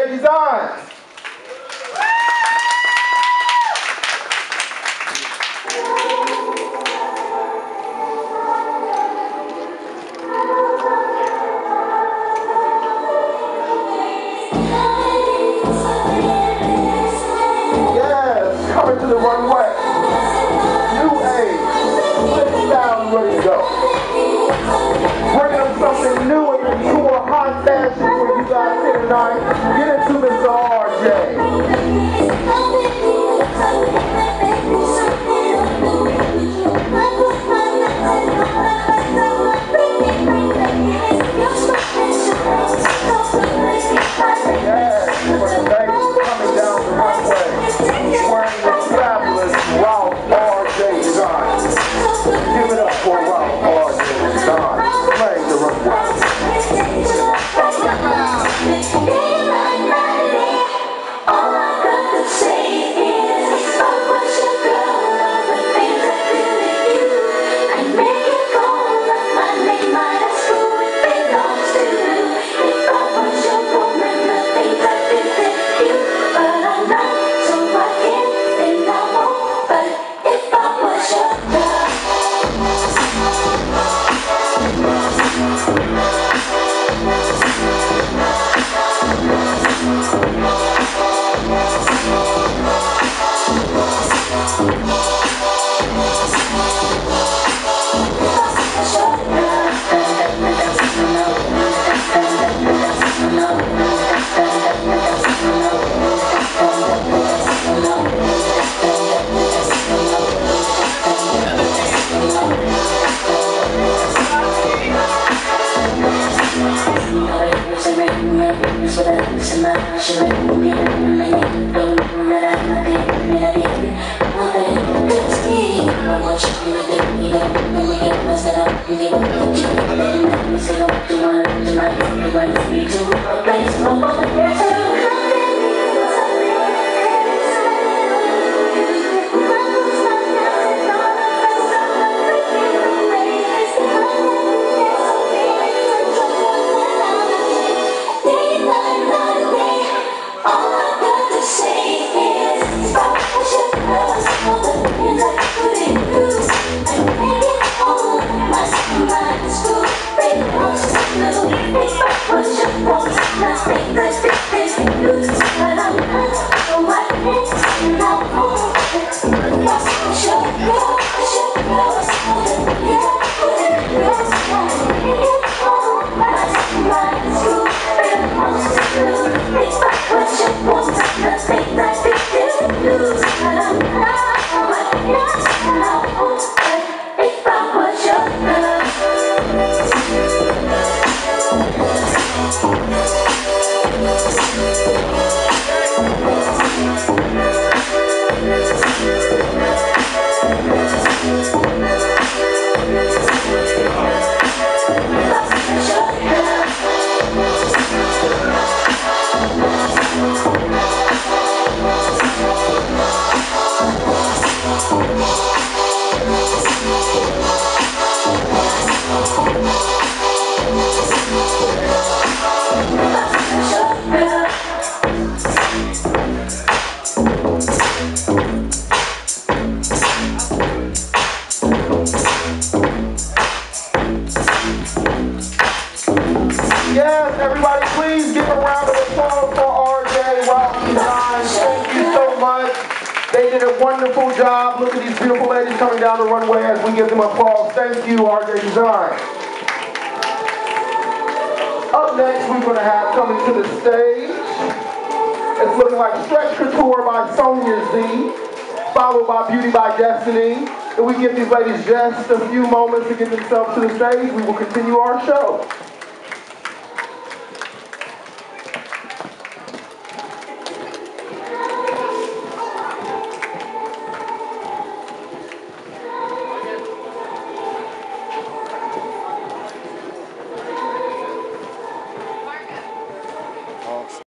RJ Designs. Yes, coming to the runway. New age, sitting down, ready to go. Bringing them something new and into a hot fashion for you guys here tonight. Get into Mr. RJ. Yes, for the ladies coming down the runway, wearing the fabulous Ralph RJ Designs. Give it up for Ralph RJ Designs, playing the runway. Yes, everybody, please give a round of applause for RJ Ralph Designs. Thank you so much. They did a wonderful job. Look at these beautiful ladies coming down the runway as we give them applause. Thank you, RJ Designs. Up next, we're going to have coming to the stage. It's looking like Stretch Couture by Sonia Z, followed by Beauty by Destiny. If we give these ladies just a few moments to get themselves to the stage, we will continue our show.